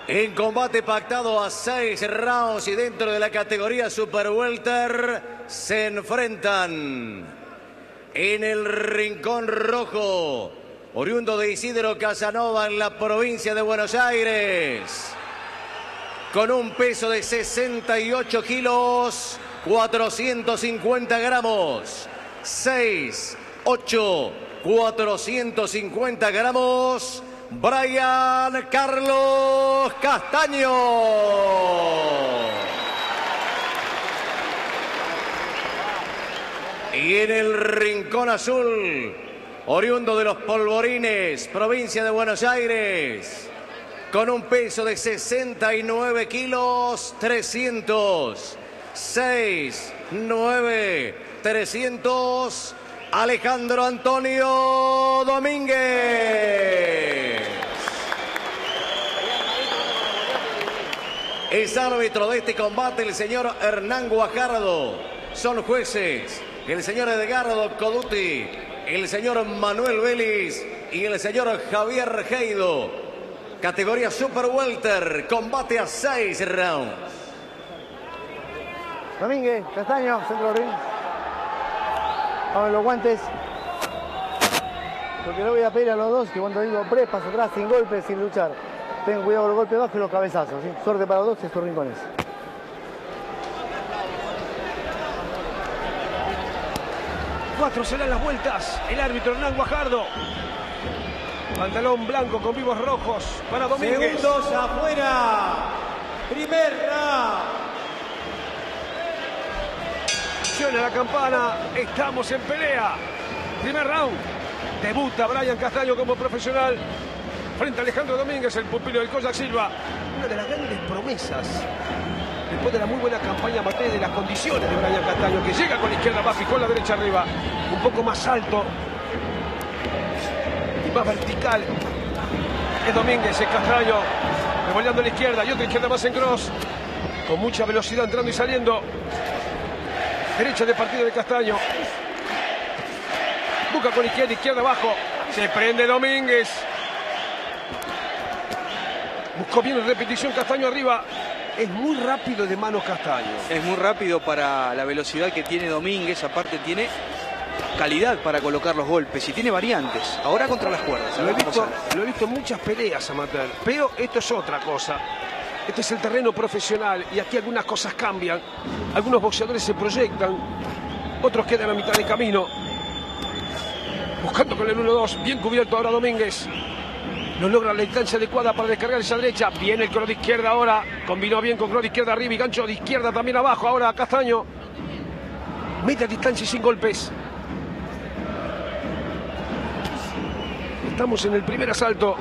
En combate pactado a 6 rounds y dentro de la categoría Super Welter se enfrentan en el rincón rojo, oriundo de Isidro Casanova en la provincia de Buenos Aires, con un peso de 68 kilos, 450 gramos, 6, 8, 450 gramos, Brian Carlos Castaño. Y en el rincón azul, oriundo de los Polvorines, provincia de Buenos Aires, con un peso de 69 kilos, 300, 6, 9, 300, Alejandro Antonio Domínguez. Es árbitro de este combate el señor Hernán Guajardo. Son jueces el señor Edgardo Coduti, el señor Manuel Vélez y el señor Javier Heido. Categoría Super Welter, combate a 6 rounds. Domínguez, Castaño, centro del ring. Vamos los guantes. Lo que le voy a pedir a los dos, que cuando digo pre, paso atrás, sin golpes, sin luchar. Tengan cuidado con los golpes bajos y los cabezazos, ¿sí? Suerte para los dos, estos rincones. Cuatro serán las vueltas. El árbitro Hernán Guajardo. Pantalón blanco con vivos rojos para Domínguez. Segundos afuera. Primer round. Suena la campana. Estamos en pelea. Primer round. Debuta Brian Castaño como profesional frente a Alejandro Domínguez, el pupilo del Koyak Silva. Una de las grandes promesas después de la muy buena campaña amateur, de las condiciones de Brian Castaño, que llega con la izquierda abajo y con la derecha arriba, un poco más alto y más vertical. Es Domínguez, es Castaño, revoleando a la izquierda y otra izquierda más en cross, con mucha velocidad entrando y saliendo. Derecha de partido de Castaño. Busca con izquierda, izquierda abajo. Se prende Domínguez. Buscó bien en repetición Castaño arriba. Es muy rápido de manos Castaño. Es muy rápido para la velocidad que tiene Domínguez. Aparte tiene calidad para colocar los golpes y tiene variantes. Ahora contra las cuerdas. Lo he visto en muchas peleas amateur, pero esto es otra cosa. Este es el terreno profesional y aquí algunas cosas cambian. Algunos boxeadores se proyectan, otros quedan a mitad de camino. Buscando con el 1-2, bien cubierto ahora Domínguez. No logra la distancia adecuada para descargar esa derecha. Viene el cross de izquierda ahora. Combinó bien con cross de izquierda arriba y gancho de izquierda también abajo. Ahora Castaño. Media distancia y sin golpes. Estamos en el primer asalto.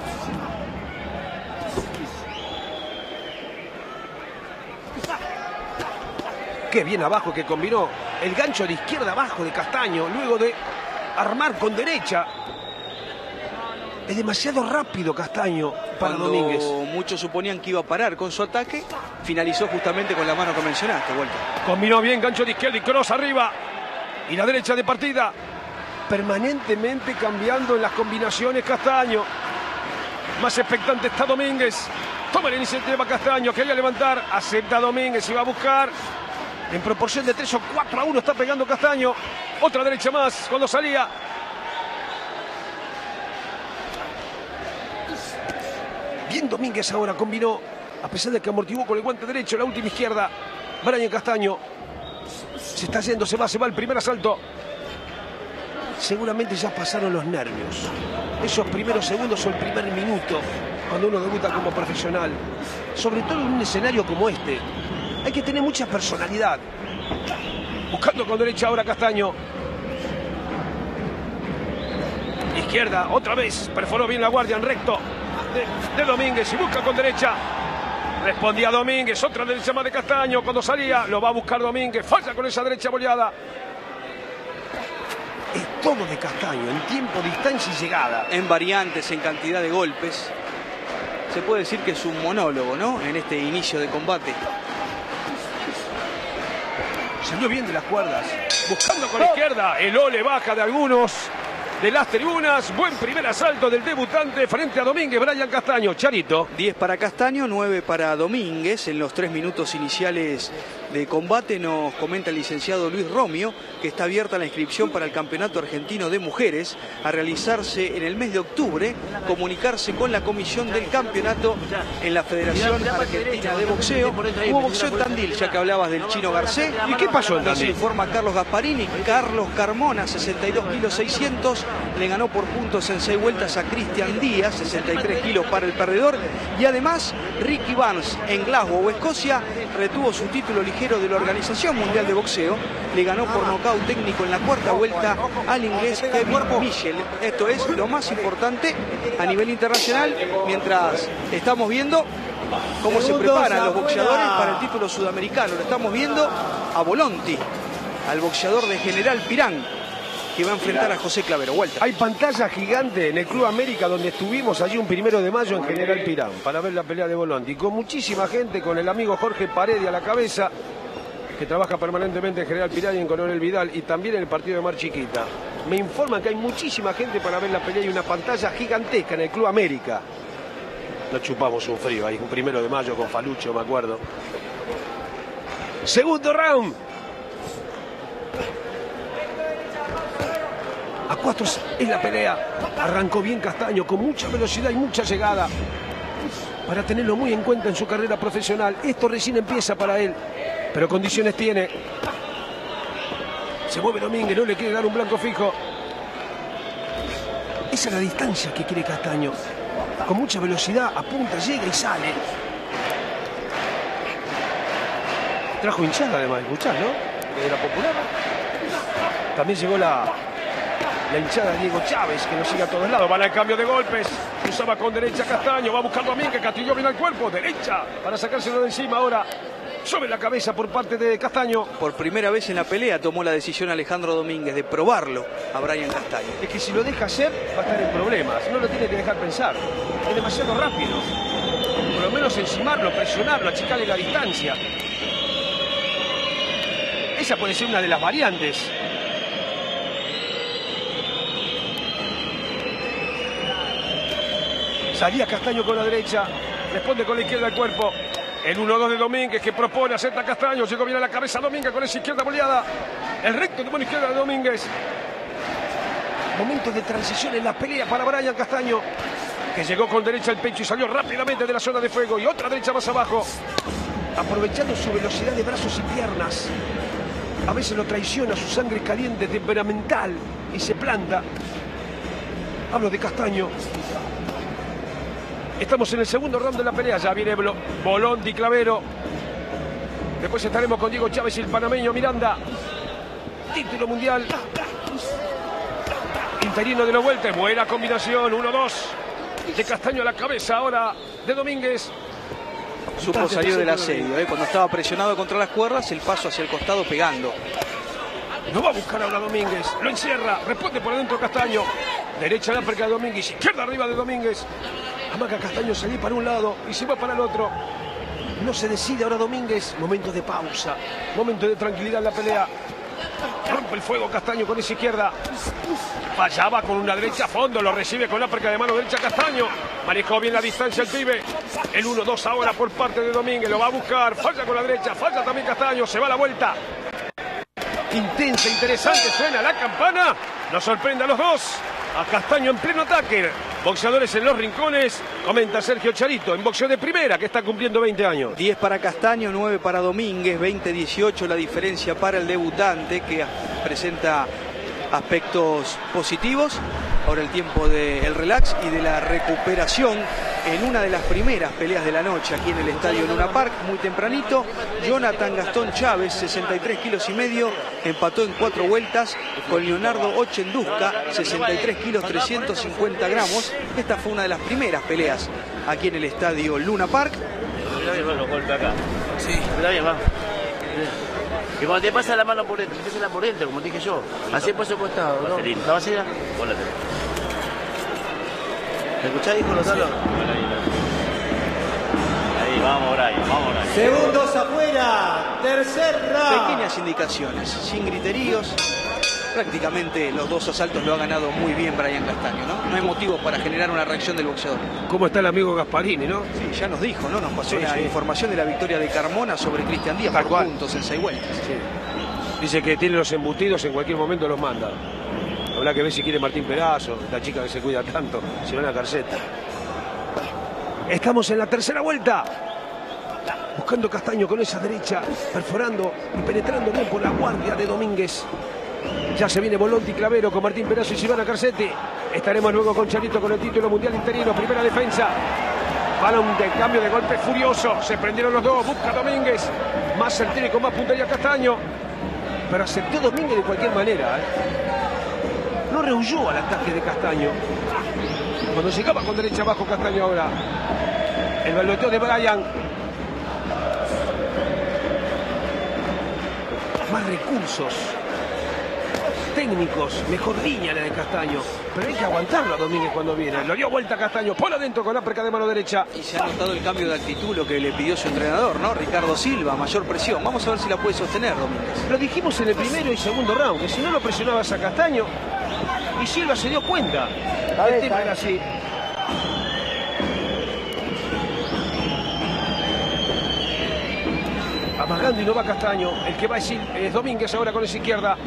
Qué bien abajo que combinó el gancho de izquierda abajo de Castaño. Luego de armar con derecha. Es demasiado rápido Castaño para Domínguez. Muchos suponían que iba a parar con su ataque, finalizó justamente con la mano que mencionaste, Walter. Combinó bien, gancho de izquierda y cross arriba. Y la derecha de partida. Permanentemente cambiando en las combinaciones Castaño. Más expectante está Domínguez. Toma la iniciativa Castaño, quería levantar. Acepta Domínguez y va a buscar. En proporción de 3 o 4-1 está pegando Castaño. Otra derecha más cuando salía. Bien Domínguez ahora combinó, a pesar de que amortiguó con el guante derecho la última izquierda. Brian Castaño se está yendo, se va el primer asalto. Seguramente ya pasaron los nervios. Esos primeros segundos o el primer minuto cuando uno debuta como profesional. Sobre todo en un escenario como este. Hay que tener mucha personalidad. Buscando con derecha ahora Castaño. Izquierda, otra vez. Perforó bien la guardia en recto de Domínguez y busca con derecha. Respondía Domínguez, otra derecha más de Castaño. Cuando salía, lo va a buscar Domínguez. Falla con esa derecha boleada. Es todo de Castaño, en tiempo, distancia y llegada. En variantes, en cantidad de golpes. Se puede decir que es un monólogo, ¿no? En este inicio de combate. Salió bien de las cuerdas. Buscando con la izquierda. El ole baja de algunos. de las tribunas. Buen primer asalto del debutante frente a Domínguez, Brian Castaño. Charito. 10 para Castaño, 9 para Domínguez. En los 3 minutos iniciales de combate nos comenta el licenciado Luis Romio que está abierta la inscripción para el Campeonato Argentino de Mujeres a realizarse en el mes de octubre, comunicarse con la comisión del campeonato en la Federación Argentina de Boxeo. Hubo boxeo en Tandil, ya que hablabas del Chino Garcés. ¿Y qué pasó en Nos Tandil? informa Carlos Gasparini. Carlos Carmona, 62 kilos 600, le ganó por puntos en 6 vueltas a Cristian Díaz, 63 kilos para el perdedor. Y además, Ricky Barnes en Glasgow, Escocia, retuvo su título ligero de la Organización Mundial de Boxeo. Le ganó por nocaut técnico en la 4ª vuelta al inglés Kevin Mitchell. Esto es lo más importante a nivel internacional, mientras estamos viendo cómo se preparan los boxeadores para el título sudamericano. Lo estamos viendo a Volonti, al boxeador de General Pirán, que va a enfrentar a José Clavero. Walter. Hay pantalla gigante en el Club América, donde estuvimos allí un 1 de mayo en General Pirán para ver la pelea de Volonti, con muchísima gente, con el amigo Jorge Paredes a la cabeza, que trabaja permanentemente en General Pirán y en Coronel Vidal, y también en el partido de Mar Chiquita. Me informan que hay muchísima gente para ver la pelea y una pantalla gigantesca en el Club América. Nos chupamos un frío ahí, un 1 de mayo con Falucho, me acuerdo. Segundo round. A 4 es la pelea. Arrancó bien Castaño, con mucha velocidad y mucha llegada, para tenerlo muy en cuenta en su carrera profesional. Esto recién empieza para él, pero condiciones tiene. Se mueve Domínguez, no le quiere dar un blanco fijo. Esa es la distancia que quiere Castaño. Con mucha velocidad, apunta, llega y sale. Trajo hinchada además, escuchás, ¿no? De la Popular. También llegó la hinchada de Diego Chávez, que nos sigue a todos lados. Van al cambio de golpes. Cruzaba con derecha Castaño. Va a buscar Domínguez. Castillo viene al cuerpo. Derecha para sacárselo de encima ahora. Sobre la cabeza por parte de Castaño. Por primera vez en la pelea tomó la decisión Alejandro Domínguez de probarlo a Brian Castaño. Es que si lo deja hacer, va a estar en problemas. No lo tiene que dejar pensar. Es demasiado rápido. Por lo menos encimarlo, presionarlo, achicarle la distancia. Esa puede ser una de las variantes. Salía Castaño con la derecha, responde con la izquierda al cuerpo. El 1-2 de Domínguez, que propone, acepta Castaño, llegó bien a la cabeza Domínguez con esa izquierda boleada. El recto de mano izquierda de Domínguez. Momento de transición en la pelea para Brian Castaño, que llegó con derecha al pecho y salió rápidamente de la zona de fuego. Y otra derecha más abajo, aprovechando su velocidad de brazos y piernas. A veces lo traiciona su sangre caliente, temperamental, y se planta. Hablo de Castaño. Estamos en el segundo round de la pelea. Ya viene Volonti, Clavero. Después estaremos con Diego Chávez y el panameño Miranda. Título mundial interino de la vuelta. Buena combinación. 1-2 de Castaño a la cabeza ahora de Domínguez. Supo salir del asedio, cuando estaba presionado contra las cuerdas, el paso hacia el costado pegando. Lo va a buscar ahora Domínguez. Lo encierra. Responde por adentro Castaño. Derecha la perca de Domínguez. Izquierda arriba de Domínguez. Amaga Castaño salir para un lado y se va para el otro. No se decide ahora Domínguez. Momento de pausa. Momento de tranquilidad en la pelea. Rompe el fuego Castaño con esa izquierda. Fallaba con una derecha a fondo. Lo recibe con la perca de mano derecha Castaño. Manejó bien la distancia el pibe. El 1-2 ahora por parte de Domínguez. Lo va a buscar. Falla con la derecha. Falla también Castaño. Se va a la vuelta. Intensa, interesante. Suena la campana. Nos sorprende a los dos. A Castaño en pleno ataque. Boxeadores en los rincones. Comenta Sergio Charito en boxeo de primera, que está cumpliendo 20 años. 10 para Castaño, 9 para Domínguez, 20-18 la diferencia para el debutante, que presenta aspectos positivos. Ahora el tiempo del relax y de la recuperación en una de las primeras peleas de la noche aquí en el estadio Luna Park, muy tempranito. Jonathan Gastón Chávez, 63 kilos y medio, empató en 4 vueltas con Leonardo Ochenduzca, 63 kilos 350 gramos. Esta fue una de las primeras peleas aquí en el estadio Luna Park. Mirá bien los golpes acá. Sí. Mirá bien, va. Y cuando te pasa la mano por dentro, te pasa por dentro, como te dije yo. Así por su costado, ¿no? ¿La vasera? Vos la tenés. ¿Me escuchás, hijo Lozano? Ahí, vamos, Brian, vamos, Brian. Segundos afuera, tercer round. Pequeñas indicaciones, sin griteríos. Prácticamente los dos asaltos lo ha ganado muy bien Brian Castaño, ¿no? No hay motivos para generar una reacción del boxeador. ¿Cómo está el amigo Gasparini, no? Sí, ya nos dijo, ¿no? Nos pasó Sí, la sí. información de la victoria de Carmona sobre Cristian Díaz Tal por cual. puntos en 6 vueltas. Sí. Dice que tiene los embutidos, en cualquier momento los manda. Habrá que ver si quiere Martín Perazo, esta chica que se cuida tanto, si van a Carceta. Estamos en la tercera vuelta. Buscando Castaño con esa derecha, perforando y penetrando bien por la guardia de Domínguez. Ya se viene Volonti Clavero con Martín Perazo y Silvana Carcetti. Estaremos luego con Charito con el título mundial interino, primera defensa. Balón de cambio de golpe furioso. Se prendieron los dos, busca Domínguez. Más certero y con más puntería Castaño. Pero aceptó Domínguez de cualquier manera, No rehuyó al ataque de Castaño. Cuando llegaba con derecha abajo Castaño ahora. El baloteo de Brian. Más recursos técnicos, mejor línea la de Castaño, pero hay que aguantarlo a Domínguez cuando viene. Lo dio vuelta Castaño, por adentro con la perca de mano derecha. Y se ha notado el cambio de actitud, lo que le pidió su entrenador, ¿no? Ricardo Silva, mayor presión. Vamos a ver si la puede sostener Domínguez. Lo dijimos en el primero y segundo round, que si no lo presionabas a Castaño, y Silva se dio cuenta. El tema era así. Amagando y no va Castaño. El que va es Domínguez ahora con esa izquierda.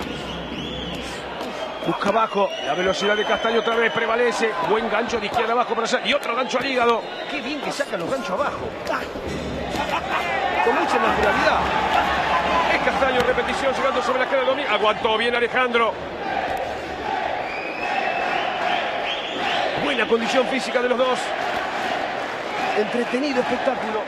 Busca abajo. La velocidad de Castaño otra vez prevalece. Buen gancho de izquierda abajo para hacer. Y otro gancho al hígado. Qué bien que sacan los ganchos abajo. Con mucha naturalidad. Es Castaño, repetición, llegando sobre la cara de Domínguez. Aguantó bien Alejandro. Buena condición física de los dos. Entretenido espectáculo.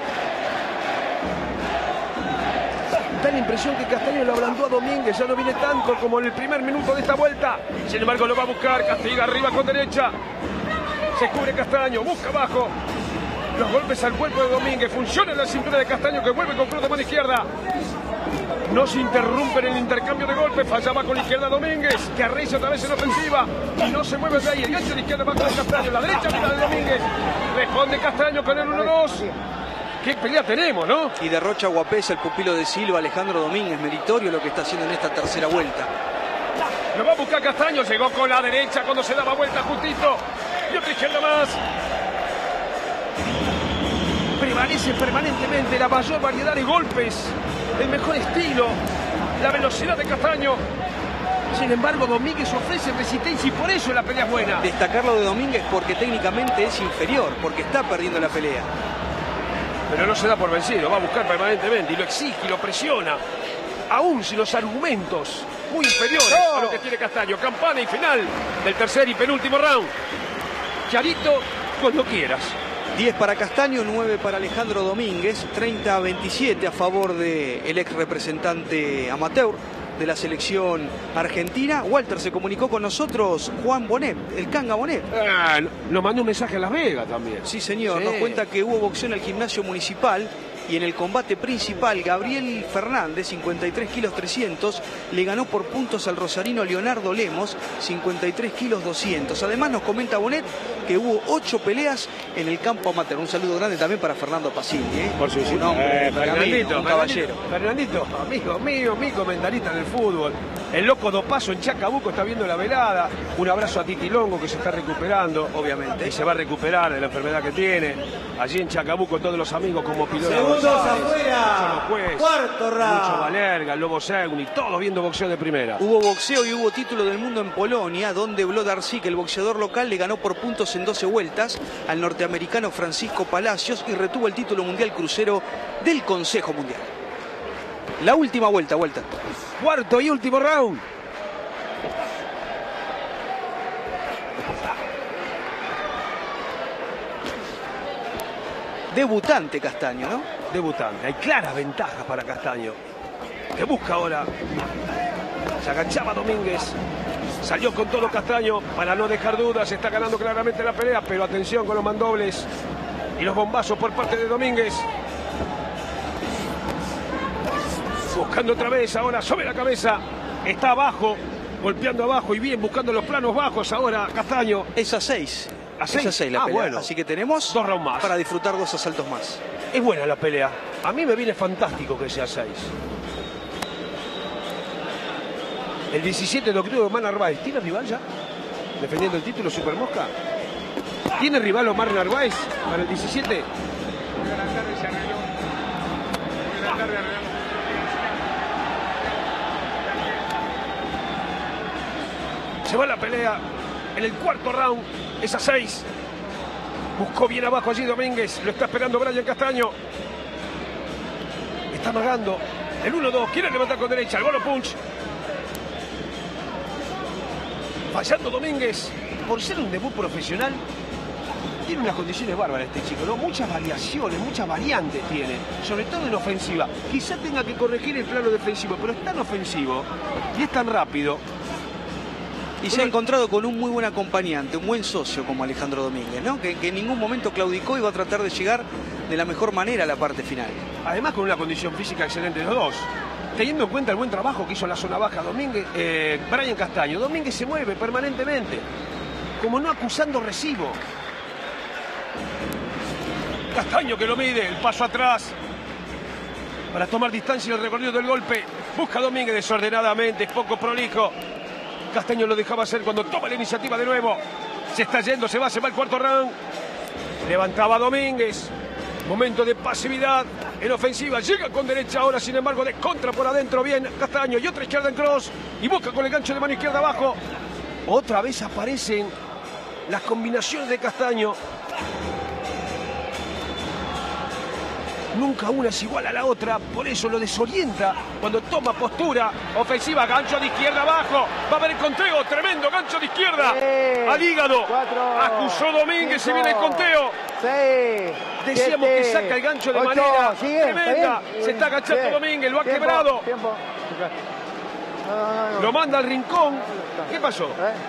Da la impresión que Castaño lo ablandó a Domínguez, ya no viene tanto como en el primer minuto de esta vuelta. Sin embargo lo va a buscar, castiga arriba con derecha. Se cubre Castaño, busca abajo. Los golpes al cuerpo de Domínguez, funciona en la cintura de Castaño que vuelve con cruz de mano izquierda. No se interrumpen el intercambio de golpes, fallaba con la izquierda Domínguez, que arrecia otra vez en ofensiva y no se mueve de ahí. El gancho de izquierda abajo de Castaño, la derecha arriba de Domínguez. Responde Castaño con el 1-2. ¿Qué pelea tenemos, no? Y derrocha guapesa el pupilo de Silva, Alejandro Domínguez. Meritorio lo que está haciendo en esta tercera vuelta. Lo va a buscar Castaño, llegó con la derecha cuando se daba vuelta justito. Y otra izquierda más. Prevalece permanentemente la mayor variedad de golpes, el mejor estilo, la velocidad de Castaño. Sin embargo, Domínguez ofrece resistencia y por eso la pelea es buena. Destacarlo de Domínguez porque técnicamente es inferior, porque está perdiendo la pelea. Pero no se da por vencido, va a buscar permanentemente y lo exige y lo presiona. Aún si los argumentos muy inferiores a lo que tiene Castaño. Campana y final del tercer y penúltimo round. Charito, cuando quieras. 10 para Castaño, 9 para Alejandro Domínguez, 30-27 a favor del ex representante amateur de la selección argentina. Walter, se comunicó con nosotros Juan Bonet, el Canga Bonet. Nos mandó un mensaje a Las Vegas también. Sí, señor, Sí. nos cuenta que hubo boxeo en el gimnasio municipal y en el combate principal, Gabriel Fernández, 53 kilos 300, le ganó por puntos al rosarino Leonardo Lemos, 53 kilos 200. Además nos comenta Bonet que hubo 8 peleas en el campo amateur. Un saludo grande también para Fernando Pasini, Por su un hombre, un caballero. Fernandito, amigo mío, mi comentarista del fútbol. El loco Dopazo en Chacabuco está viendo la velada. Un abrazo a Titi Longo que se está recuperando, Obviamente. y se va a recuperar de la enfermedad que tiene. Allí en Chacabuco todos los amigos como Pilón Segundos afuera. Cuarto round. Lucho Valerga, Lobo Seguni, todos viendo boxeo de primera. Hubo boxeo y hubo título del mundo en Polonia, donde Wlodarczyk, el boxeador local, le ganó por puntos en 12 vueltas al norteamericano Francisco Palacios y retuvo el título mundial crucero del Consejo Mundial. La última vuelta, Walter. Cuarto y último round. Debutante Castaño, ¿no? Debutante. Hay claras ventajas para Castaño, que busca ahora. Se agachaba Domínguez. Salió con todo Castaño para no dejar dudas. Está ganando claramente la pelea, pero atención con los mandobles y los bombazos por parte de Domínguez. Buscando otra vez ahora sobre la cabeza. Está abajo, golpeando abajo y bien buscando los planos bajos ahora Castaño. Es a 6. ¿A seis? Es a 6 la pelea. Bueno. Así que tenemos 2 rounds más para disfrutar 2 asaltos más. Es buena la pelea. A mí me viene fantástico que sea 6. El 17 de octubre, Omar Narváez. ¿Tiene rival ya? Defendiendo el título, Super Mosca. ¿Tiene rival Omar Narváez para el 17? Se va la pelea en el cuarto round. Es a 6. Buscó bien abajo allí Domínguez. Lo está esperando Bryan Castaño. Está amagando. El 1-2. Quiere levantar con derecha. El golo punch. Fallando Domínguez. Por ser un debut profesional, tiene unas condiciones bárbaras este chico, ¿no? Muchas variaciones, muchas variantes tiene. Sobre todo en ofensiva. Quizá tenga que corregir el plano defensivo, pero es tan ofensivo y es tan rápido. Y se ha encontrado con un muy buen acompañante, un buen socio como Alejandro Domínguez, ¿no? Que en ningún momento claudicó y va a tratar de llegar de la mejor manera a la parte final. Además con una condición física excelente los dos. Teniendo en cuenta el buen trabajo que hizo en la zona baja Bryan Castaño. Domínguez se mueve permanentemente, como no acusando recibo. Castaño que lo mide, el paso atrás para tomar distancia en el recorrido del golpe. Busca Domínguez desordenadamente, es poco prolijo. Castaño lo dejaba hacer cuando toma la iniciativa de nuevo. Se está yendo, se va el cuarto round. Levantaba Domínguez. Momento de pasividad en ofensiva. Llega con derecha ahora, sin embargo, de contra por adentro. Bien Castaño y otra izquierda en cross. Y busca con el gancho de mano izquierda abajo. Otra vez aparecen las combinaciones de Castaño. Nunca una es igual a la otra, por eso lo desorienta cuando toma postura ofensiva. Gancho de izquierda abajo, va a haber el conteo, tremendo gancho de izquierda al hígado. 4, acusó Domínguez, 5, se viene el conteo. 6, decíamos 7, que saca el gancho de 8, manera sigue, tremenda. Se está agachando bien. Domínguez, lo ha Tiempo, quebrado. Tiempo. No. Lo manda al rincón. ¿Qué pasó?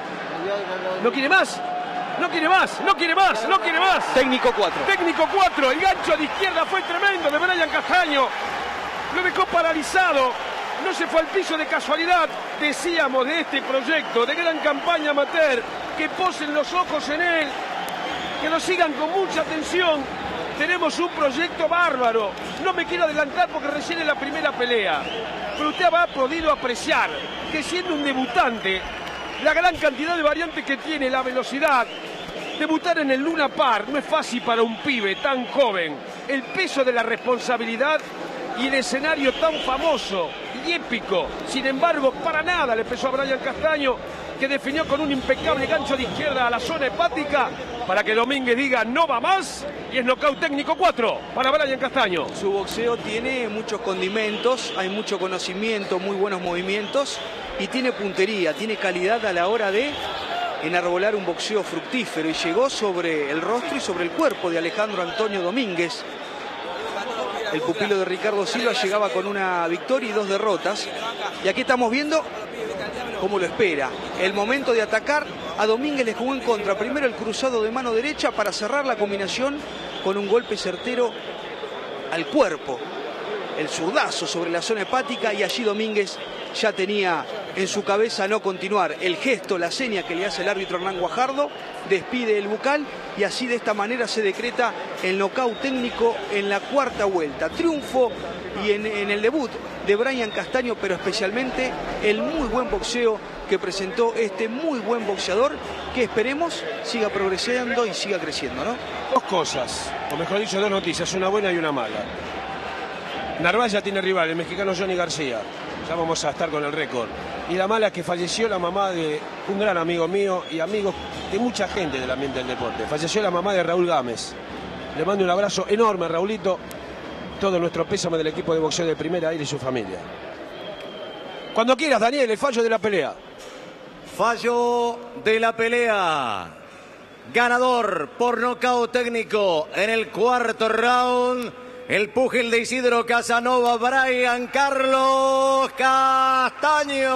¿No quiere más? No quiere más, no quiere más, no quiere más. Técnico 4. Técnico 4, el gancho de izquierda fue tremendo de Bryan Castaño. Lo dejó paralizado, no se fue al piso de casualidad. Decíamos de este proyecto, de gran campaña amateur, que posen los ojos en él, que lo sigan con mucha atención. Tenemos un proyecto bárbaro. No me quiero adelantar porque recién es la primera pelea. Pero usted habrá podido apreciar que siendo un debutante, la gran cantidad de variantes que tiene, la velocidad. Debutar en el Luna Park no es fácil para un pibe tan joven. El peso de la responsabilidad y el escenario tan famoso y épico. Sin embargo, para nada le pesó a Bryan Castaño, que definió con un impecable gancho de izquierda a la zona hepática para que Domínguez diga no va más. Y es nocaut técnico 4 para Bryan Castaño. Su boxeo tiene muchos condimentos, hay mucho conocimiento, muy buenos movimientos y tiene puntería, tiene calidad a la hora de enarbolar un boxeo fructífero, y llegó sobre el rostro y sobre el cuerpo de Alejandro Antonio Domínguez. El pupilo de Ricardo Silva llegaba con una victoria y 2 derrotas. Y aquí estamos viendo cómo lo espera. El momento de atacar, a Domínguez le jugó en contra. Primero el cruzado de mano derecha para cerrar la combinación con un golpe certero al cuerpo. El zurdazo sobre la zona hepática, y allí Domínguez ya tenía en su cabeza no continuar. El gesto, la seña que le hace el árbitro Hernán Guajardo, despide el bucal y así de esta manera se decreta el nocaut técnico en la cuarta vuelta. Triunfo y en el debut de Bryan Castaño, pero especialmente el muy buen boxeo que presentó este muy buen boxeador, que esperemos siga progresando y siga creciendo, ¿no? Dos cosas, o mejor dicho, dos noticias, una buena y una mala. Narváez ya tiene rival, el mexicano Johnny García. Ya vamos a estar con el récord. Y la mala es que falleció la mamá de un gran amigo mío y amigo de mucha gente del ambiente del deporte. Falleció la mamá de Raúl Gámez. Le mando un abrazo enorme a Raulito. Todo nuestro pésame del equipo de boxeo de Primera Aire y su familia. Cuando quieras, Daniel, el fallo de la pelea. Fallo de la pelea. Ganador por nocaut técnico en el cuarto round. El púgil de Isidro Casanova, Bryan Carlos Castaño.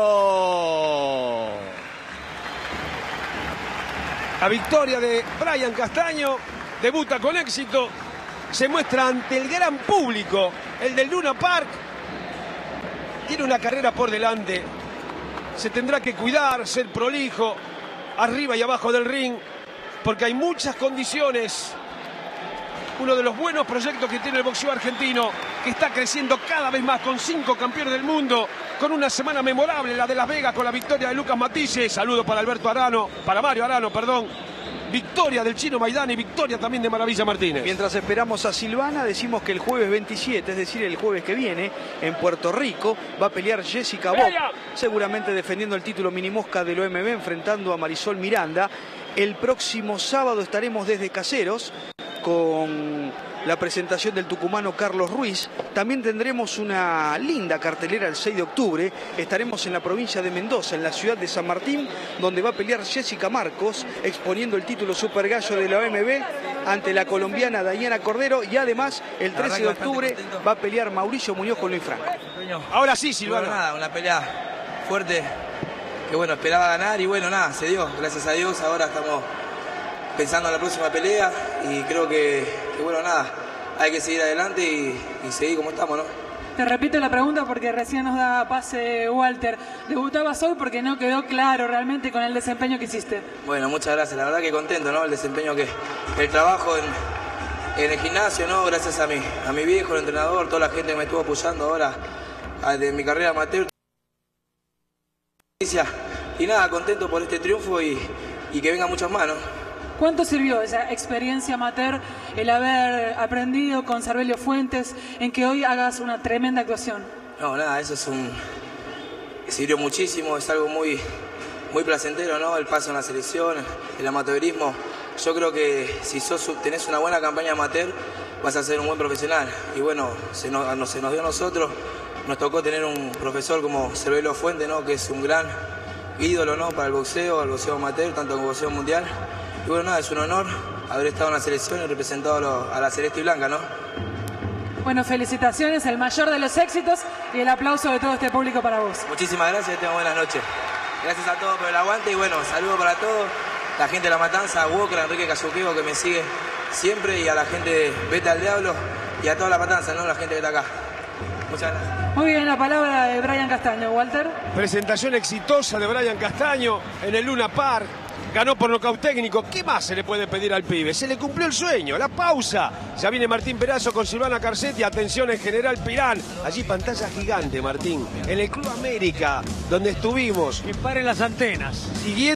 La victoria de Bryan Castaño, debuta con éxito, se muestra ante el gran público, el del Luna Park. Tiene una carrera por delante, se tendrá que cuidar, ser prolijo, arriba y abajo del ring, porque hay muchas condiciones Uno de los buenos proyectos que tiene el boxeo argentino, que está creciendo cada vez más con 5 campeones del mundo, con una semana memorable, la de Las Vegas, con la victoria de Lucas Matisse. Saludos para Mario Arano, perdón. Victoria del Chino Maidana y victoria también de Maravilla Martínez. Mientras esperamos a Silvana, decimos que el jueves 27, es decir, el jueves que viene, en Puerto Rico, va a pelear Jessica Bock, seguramente defendiendo el título minimosca del OMB, enfrentando a Marisol Miranda. El próximo sábado estaremos desde Caseros con la presentación del tucumano Carlos Ruiz. También tendremos una linda cartelera el 6 de octubre. Estaremos en la provincia de Mendoza, en la ciudad de San Martín, donde va a pelear Jessica Marcos, exponiendo el título Super Gallo de la OMB ante la colombiana Dayana Cordero. Y además, el 13 de octubre va a pelear Mauricio Muñoz con Luis Franco. Ahora sí, Silvano. Bueno, nada, una pelea fuerte que bueno, esperaba ganar y bueno, nada, se dio. Gracias a Dios, ahora estamos pensando en la próxima pelea y creo que bueno, nada, hay que seguir adelante y seguir como estamos, ¿no? Te repito la pregunta porque recién nos da pase Walter. ¿Debutabas hoy porque no quedó claro realmente con el desempeño que hiciste? Bueno, muchas gracias, la verdad que contento, ¿no? El desempeño el trabajo en el gimnasio, ¿no? Gracias a mi viejo, el entrenador, toda la gente que me estuvo apoyando ahora de mi carrera amateur. Y nada, contento por este triunfo y que vengan muchos más, ¿no? ¿Cuánto sirvió esa experiencia amateur, el haber aprendido con Sarbelio Fuentes, en que hoy hagas una tremenda actuación? No, nada, eso sirvió muchísimo, es algo muy placentero, ¿no? El paso en la selección, el amateurismo. Yo creo que si tenés una buena campaña amateur, vas a ser un buen profesional. Y bueno, se nos dio a nosotros, nos tocó tener un profesor como Sarbelio Fuentes, ¿no? Que es un gran ídolo, ¿no? Para el boxeo amateur, tanto como el boxeo mundial. Y bueno, nada, es un honor haber estado en la selección y representado a la Celeste y Blanca, ¿no? Bueno, felicitaciones, el mayor de los éxitos y el aplauso de todo este público para vos. Muchísimas gracias y tengan buenas noches. Gracias a todos por el aguante y bueno, saludos para todos. La gente de La Matanza, a Walker, a Enrique Casuqueo que me sigue siempre y a la gente de Vete al Diablo y a toda La Matanza, ¿no? La gente que está acá. Muchas gracias. Muy bien, la palabra de Brian Castaño, Walter. Presentación exitosa de Brian Castaño en el Luna Park. Ganó por nocaut técnico. ¿Qué más se le puede pedir al pibe? Se le cumplió el sueño. La pausa. Ya viene Martín Perazo con Silvana Carcetti. Atención en General Pirán. Allí pantalla gigante, Martín. En el Club América, donde estuvimos. Disparen las antenas. Siguiendo